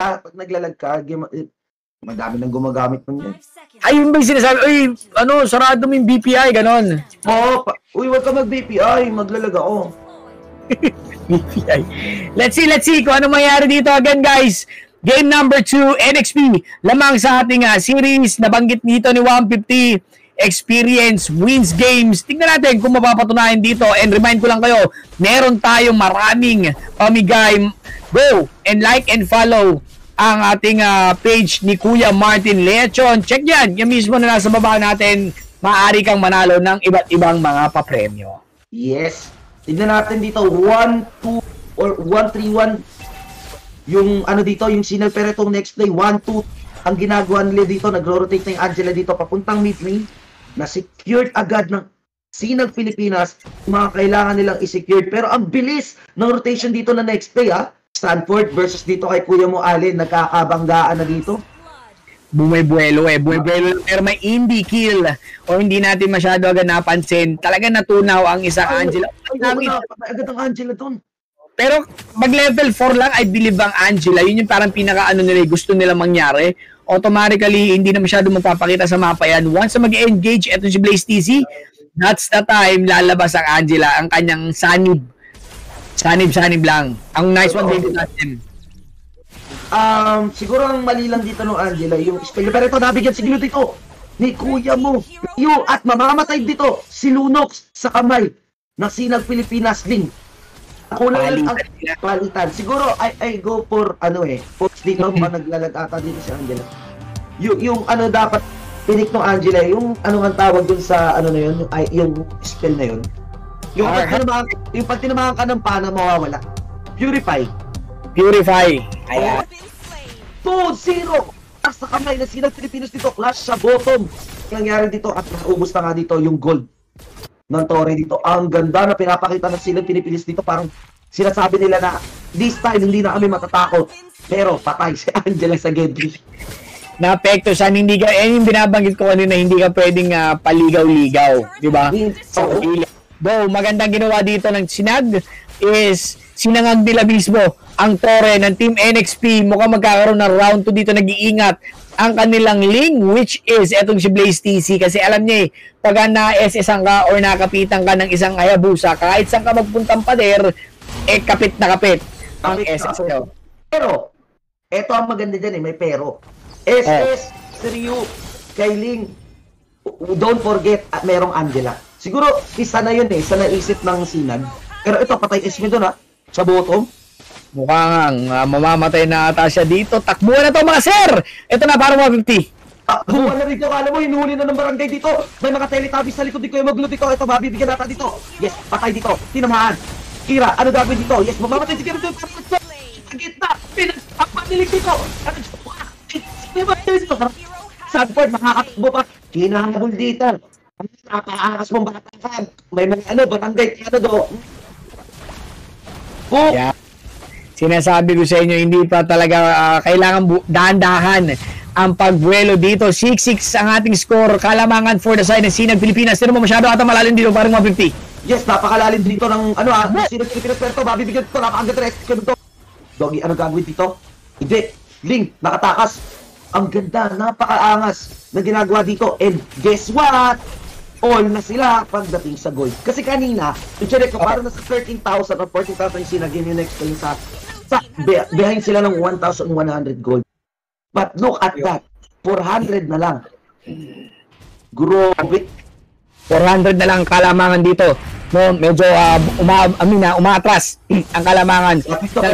pag naglalag ka, madami nang gumagamit ng yan. Ayun ba yung sinasabi? Uy, ano, sarado mo yung BPI, ganon. Oo, uy, wag ka mag-BPI, maglalag ako. BPI. Let's see kung ano mangyari dito again, guys. Game number 2, NXP. Lamang sa ating series, nabanggit dito ni 150. Experience wins games. Tingnan natin kung mapapatunayan dito. And remind ko lang kayo, meron tayong maraming pamigay. Go and like and follow ang ating page ni Kuya Martin Lechon. Check yan. Yan mismo na nasa baba natin. Maaari kang manalo ng iba't ibang mga papremyo. Yes. Tignan natin dito. 1-2 or 1-3-1. Yung ano dito, yung Sinal, pero itong next play, 1-2. Ang ginagawa nila dito, nagro-rotate na yung Angela dito papuntang mid-lane. Na-secured agad ng Sinal Pilipinas. Mga kailangan nilang i-secured. Pero ang bilis ng rotation dito na next play, Stanford versus dito kay Kuya Mo Allen, nagkakabanggaan na dito. Bumibuelo pero may indie kill o hindi natin masyado agad napansin. Talaga natunaw ang isang Angela. Agad ang Angela doon. Pero mag level 4 lang, I believe ang Angela, yun yung parang pinaka nila, gusto nila mangyari. Automatically, hindi na masyado magpapakita sa mapa yan. Once na mag-engage, eto si Blaze TC, that's the time lalabas ang Angela, ang kanyang sanib lang. Ang nice one dito natin. Siguro ang mali lang dito ng Angela, yung spell. Pero ito, nabigyan siguro dito ni Kuya Mo. At mamamatay dito si Lunox sa kamay ng Sinal Pilipinas Link. Kulang ang palitan. Siguro, I go for, post dito, naglalag ata dito si Angela. Yung dapat pinik ng Angela, yung ang tawag dun sa, yung spell na yun. Yung pag tinamahan ka ng pana, mawawala. Purify. Ayan. 2-0. Sa kamay na Sinal Pilipinas dito. Clash sa bottom. Nangyari dito at naubos na nga dito yung gold ng Torre dito. Ang ganda na pinapakita ng Sinal Pilipinas dito. Parang sinasabi nila na this time hindi na kami matatakot. Pero patay si Angela sa Gedli. Na-apekto siya. Hindi ka, yung binabanggit ko kanina, hindi ka pwedeng paligaw-ligaw. Diba? So, magandang ginawa dito ng Sinag is sinangag nila mismo ang Torre ng Team NXP. Mukhang magkakaroon ng round 2 dito, nag-iingat ang kanilang Ling, which is etong si Blaze TC, kasi alam niya pag na-SS-an ka or nakapitan ka ng isang Hayabusa, kahit saan ka magpuntang pader, kapit na kapit ang SS ko. Pero eto ang maganda dyan, may pero SS Ryu kay Ling, don't forget merong Angela. Siguro isa na yun sa naisip ng Sinag. Pero ito, patay Esme doon sa bottom. Mukhang mamamatay na ata siya dito. Takbuhan na to mga sir! Ito na, para 150. Takbuhan na dito. Alam mo, hinuhuli na ng barangay dito. May mga teletabis sa likod. Di ko yung magluti ko. Ito, mabibigyan natin dito. Yes, patay dito. Tinamaan. Kira, ano gagawin dito? Yes, mamamatay si Kira dito. Sa gitna. Pinagpapanilig dito. Sanford, makakatakbo pa. Kinahabol dito. Napakaangas mong batakan. May mga barangay do. Yeah. Sinasabi ko sa inyo, hindi pa talaga kailangan dahan-dahan ang pagbuelo dito. 6-6 ang ating score. Kalamangan for the side ng Sinag Pilipinas. Sino mo masyado ata malalim dito, parang 150. Yes, napakalalim dito ng Sinag Pilipinas. Pero ito, mabibigyan ito, napakagat-rest ko dito. Doggy, ano gagawin dito? Hindi. Ling, nakatakas. Ang ganda, napakaangas na ginagawa dito. And guess what? All na sila pagdating sa gold. Kasi kanina, i-check ko, parang nasa 13,000 or 14,000 yung sinagin yung next time behind sila ng 1,100 gold. But look at that, 400 na lang. Grabe. 400 na lang kalamangan dito. No, medyo umaatras ang kalamangan.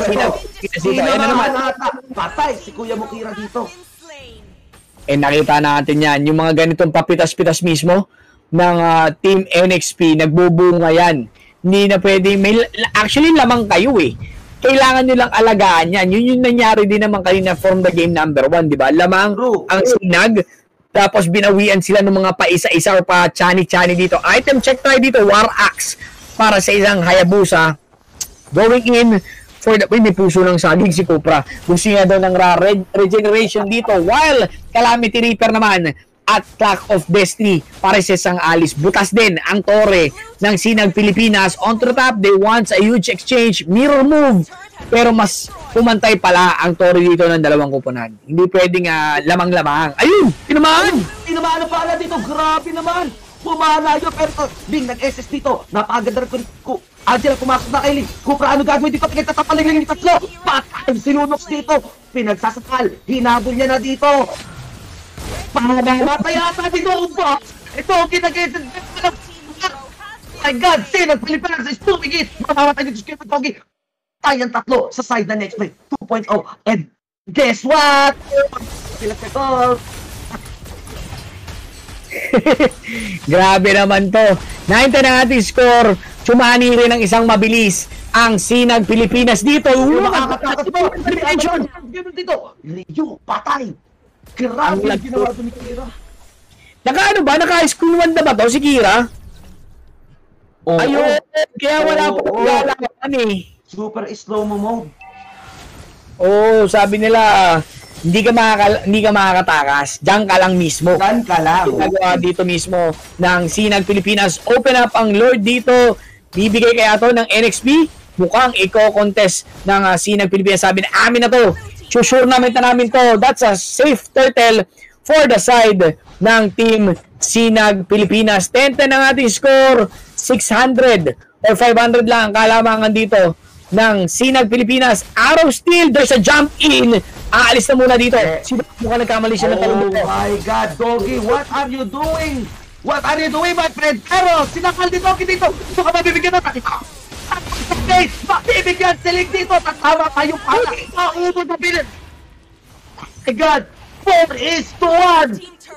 Patay si Kuya Mukira dito. Nakita natin yan. Yung mga ganitong papitas-pitas mismo ng Team NXP, nagbubunga yan. Hindi na pwede, actually lamang kayo Kailangan nyo lang alagaan yan. Yun yung nangyari din naman kanina from the game number 1, di ba? Lamang ang Sinag, tapos binawian sila ng mga paisa-isa or pa chani-chani dito. Item check tayo dito, War Axe para sa isang Hayabusa. Going in for the, may puso ng saging si Cupra. Gusto niya daw ng regeneration dito, while Calamity Reaper naman at Clock of Destiny para sa isang Alice. Butas din ang Torre ng Sinag Pilipinas. On to the top, they want a huge exchange. Mirror move pero mas pumantay pala ang Tori dito ng dalawang kuponan. Hindi pwedeng lamang-lamang. Ayun! Tinamaan! Tinamaan na pala dito. Grabe naman. Pumala yun. Pero ito, Bing, nag-SS dito. Napakaganda rin ko. Angela, pumasok na kay Lee. Kupra, ano gagawin dito? Pinagtatapaling yung tatlo. Patay si Lunox dito. Pinagsasakal. Hinabol niya na dito. Matay ata dito. Ito, kinag-SS. My God, sinag Pilipinas is tumigit. Mamamatay dito si Kevin Togi. Tayang tatlo sa side na next play. 2.0. And guess what? Sila ko. Grabe naman to. 90 na ating score. Sumani rin ng isang mabilis ang Sinag Pilipinas dito. Makakatakot mo. Dito. Leo, patay. Grabe yung ginawa ito ni Kira. Naka-ano ba? Naka-school 1 na ba to si Kira? Ayun. Kaya wala pa pagkalaman eh. Super slow-mo mode. Sabi nila, hindi ka makakatakas. Diyan ka lang mismo. Diyan ka lang. Ginagawa dito mismo ng Sinag Pilipinas. Open up ang Lord dito. Bibigay kaya to ng NXP. Mukhang i-contest ng Sinag Pilipinas. Sabi na, amin na to. Sure-namin na namin to. That's a safe turtle for the side ng Team Sinag Pilipinas. 10-10 ang ating score. 600 or 500 lang ang kalamangan dito ng Sinag Pilipinas. Arrow Steel, there's a jump in. Aalis na muna dito. Mukhang nagkamali siya ng talong dito. Oh my God, Doggy, what are you doing? What are you doing, my friend? Pero, sinakal ni Doggy dito. Ito ka mabibigyan na tayo. Mabibigyan silig dito. Tatama tayo pala. Maubod na bilin. My God, 4-1.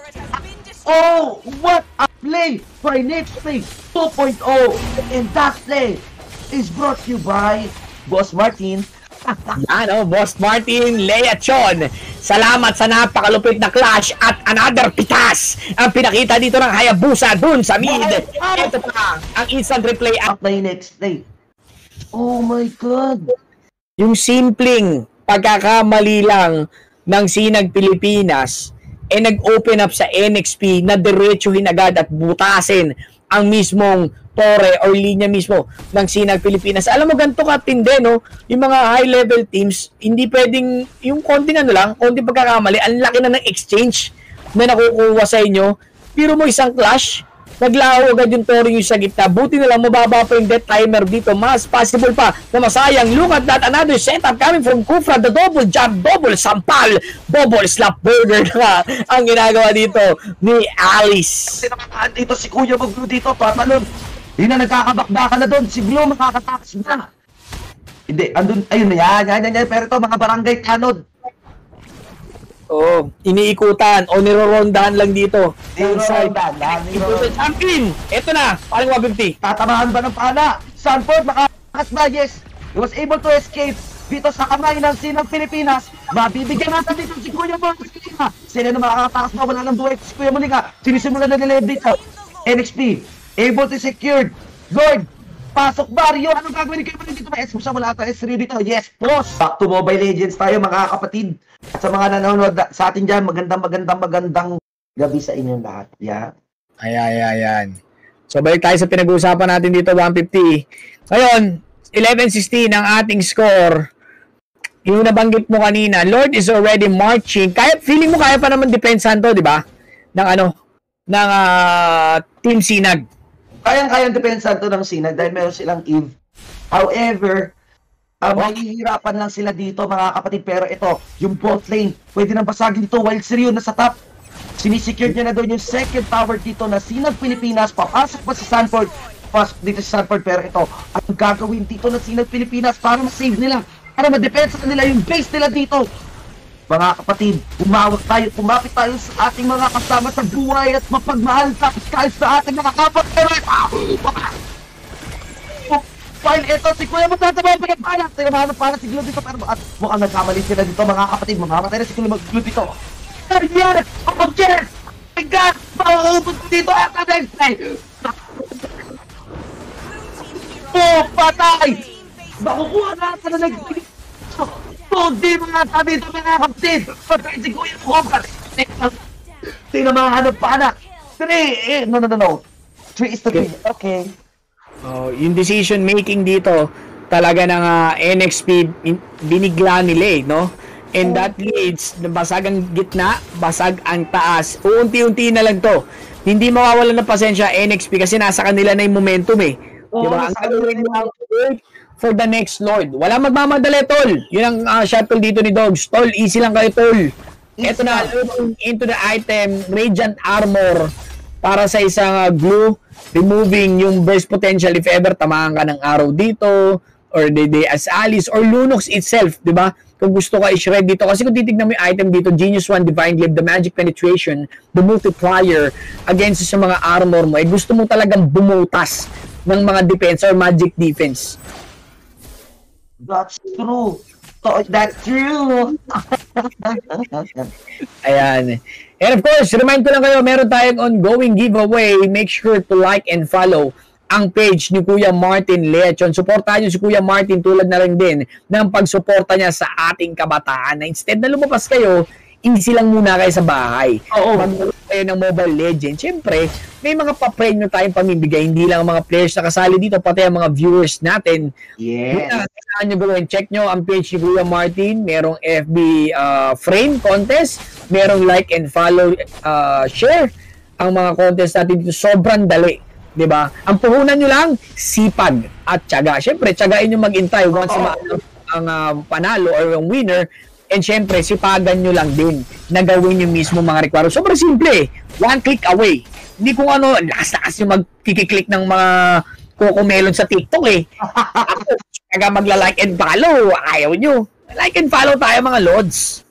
Oh, what a play by next play 2.0. And that play is brought to you by Boss Martin. Boss Martin Leachon. Salamat sa napakalupit na clash at another pitas ang pinakita dito ng Hayabusa dun sa mid. Ito pa ang instant replay Up na yung next play. Oh my God. Yung simpleng pagkakamali lang ng Sinag Pilipinas nag-open up sa NXP na diretsuhin agad at butasin ang mismong tore or linya mismo ng Sinag Pilipinas. Alam mo, ganito katindi, no? Yung mga high-level teams, hindi pwedeng, yung konting konting pagkakamali, ang laki na ng exchange na nakukuha sa inyo. Pero mo isang clash, naglaho agad yung tore yung sa gitna. Buti na lang mababa pa yung death timer dito. Mas possible pa na masayang. Look at that, another setup coming from Kufra. The double jump, double sampal, double slap burger na ang ginagawa dito ni Alice. Sinamahan dito si Kuya Maglo dito, patalon. Hindi na nagkakabakbakan na doon. Si Glo makakatakas na. Hindi, andun, ayun na yan. Pero ito, mga barangay tanod. Iniikutan o nirorondahan lang dito. Nirorondahan. Champion! Ito na, paling 150. Tatamahan ba ng pala? Sanford, makakakas ba? Yes. He was able to escape dito sa kamay ng Sinag Pilipinas. Mabibigyan natin dito si Kuya Molinga. Sila na makakatakas ba? Wala nang duet si Kuya Molinga. Sinisimulan na nila dito. NXP, able to secure. Lord, pasok Barrio. Anong gagawin ni Kuya Molinga dito? May S sa wala ata S3 dito. Yes, boss. Back to Mobile Legends tayo, mga kapatid. At sa mga nanonood sa atin dyan, magandang gabi sa inyong lahat. Yeah. Ayan. So, balik tayo sa pinag-uusapan natin dito, 150. Ngayon, 11-16 ang ating score. Yung nabanggit mo kanina, Lord is already marching. Feeling mo kaya pa naman depensahan to, di ba? Ng Team Sinag. Kayang-kayang depensahan to ng Sinag dahil meron silang Eve. However, mahihirapan lang sila dito, mga kapatid. Pero ito, yung bot lane, pwede nang basagin dito while Seryo nasa top. Sinisecure niya na doon yung second tower dito na Sinag Pilipinas. Papasok pa si Sanford. Papasok dito si Sanford. Pero ito, ang gagawin dito ng Sinag Pilipinas para ma-save nila, para ma-depensa nila yung base nila dito. Mga kapatid, kumapit tayo sa ating mga kasama sa buhay at mapagmahal kahit sa ating mga kapatid. While ito, si Kuya magtatrabaho pa ng panak. Tinamahan para si Glo dito. Pero mukhang nagkamali sila dito, mga kapatid. Mamamatay na si Kuya Glo dito. Carrier! Oh, yes! My God! Mauubos dito at ang play! Oh, patay! Makukuha natin na nag-play. Hindi mga sabi ito, mga kapatid. Patay si Kuya Mokat. Tinamahan ng panak. 3, no. 3 is the 3. Okay. Yung decision making dito talaga ng NXP binigla nila eh, no? And that leads, basag ang gitna, basag ang taas. Uunti-unti na lang to. Hindi mawawalan ng pasensya NXP kasi nasa kanila na yung momentum eh. Diba? Ang gagawin mo for the next Lord. Wala magmamadali, tol. Yun ang shuttle dito ni Dogs. Tol, easy lang kayo, tol. Ito na, into the item, Radiant Armor para sa isang glue, removing yung burst potential if ever tamaan ka ng arrow dito, or the as Alice, or Lunox itself, di ba? Kung gusto ka i-shred dito. Kasi kung titignan mo yung item dito, Genius 1, Divine Glaive, the Magic Penetration, the Multiplier, against sa mga armor mo, eh gusto mo talagang bumutas ng mga defense or magic defense. That's true. So, that's true. Ayan. And of course, remind ko lang kayo, meron tayong ongoing giveaway. Make sure to like and follow ang page ni Kuya Martin Lechon. Suportahan niyo si Kuya Martin tulad na rin din ng pagsuporta niya sa ating kabataan na instead na lumabas kayo, easy lang muna kayo sa bahay. Oo. Mag-laro kayo ng Mobile Legends. Siyempre, may mga pa-premium tayong pamimigay. Hindi lang ang mga players na kasali dito, pati ang mga viewers natin. Yes. Kailangan nyo gawin. Check nyo ang page ni Kuya Martin. Merong FB frame contest. Merong like and follow, share. Ang mga contest natin dito, sobrang dali. 'Di ba? Ang puhunan nyo lang, sipag at tiyaga. Siyempre, tiyagain nyo mag-intay once ang panalo or yung winner. And syempre, sipagan nyo lang din na gawin yung mismo mga requirements. Sobrang simple eh. One click away. Hindi kung ano, lakas-lakas yung magkiklik ng mga kukumelon sa TikTok eh. Kaya magla-like and follow. Ayaw nyo. Like and follow tayo mga lords.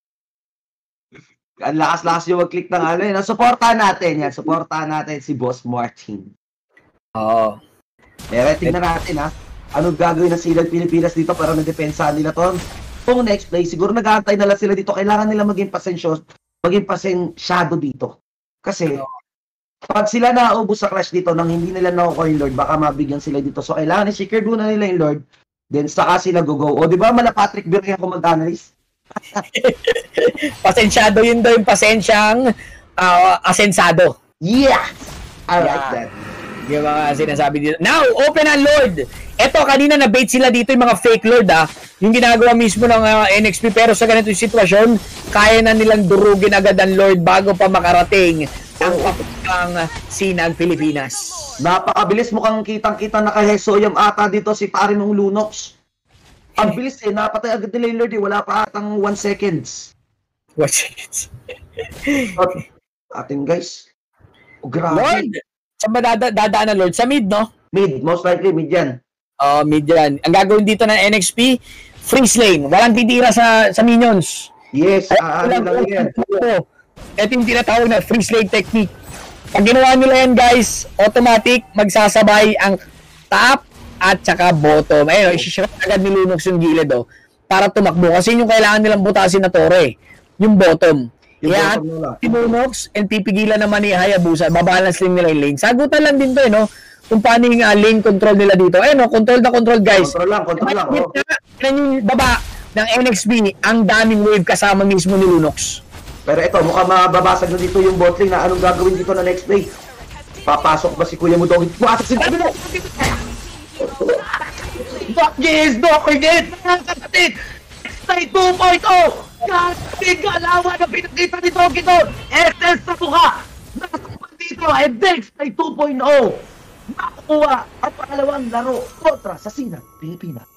Ang lakas-lakas yung mag-click ng ano yun. Supportahan natin yan. Supportahan natin si Boss Martin. Oo. Pero tingnan natin ha. Anong gagawin ng Silag Pilipinas dito para na-depensahan nila to? Kung next play, siguro nag-aantay na lang sila dito. Kailangan nila maging pasensyado dito. Kasi, pag sila naubos sa clash dito nang hindi nila nakukuha yung Lord, baka mabigyan sila dito. So, kailangan i-secure na nila yung Lord. Then, saka sila go-go. O, di ba, mala Patrick Birria ako mag-analyze? Pasensyado yun daw yung pasensyang asensado. Yeah! I like that. Yung mga sinasabi dito. Now, open ang Lord. Eto, kanina na-bait sila dito yung mga fake Lord Yung ginagawa mismo ng NXP. Pero sa ganito yung sitwasyon, kaya na nilang durugin agad ang Lord bago pa makarating ang papuntang Sinag, Pilipinas. Napakabilis, mukhang kitang-kita nakaheso yung ata dito si pare ng Lunox. Ang bilis eh, napatay agad nila yung Lord eh. Wala pa atang 1 seconds. 1 seconds. Ating guys. Oh, grabe. Lord! Saan ba dadaan na Lord? Sa mid, no? Mid, most likely mid yan. Mid yan. Ang gagawin dito ng NXP, freeze lane. Walang titira sa minions. Yes, ano lang yan. Ito yung tinatawag na freeze lane technique. Pag ginawa nila yan, guys, automatic, magsasabay ang top at saka bottom. Ayun, isi-shred agad ni Lunox yung gilid, para tumakbo. Kasi yung kailangan nilang butasin na tore, yung bottom. Yan, si Lunox, and pipigilan naman ni Hayabusa, babalance lang nila yung lane. Sagutan lang din to, kung paano yung lane control nila dito. Ayun, control na control, guys. Control lang. Yan yung baba ng NXP, ang daming wave kasama mismo ni Lunox. Pero ito, mukhang mababasag na dito yung bot lane na anong gagawin dito na next play. Papasok ba si Kuya mo doon? Pumasok si Kuya mo! Yes, Dokigit! Kapatid! Stay 2.0! Kasing galawa na pinakita ni Dogi doon! SS sa mukha! Nakasapan dito! And next, Stay 2.0! Nakukuha ang pangalawang laro kontra sa Sinag, Pilipinas.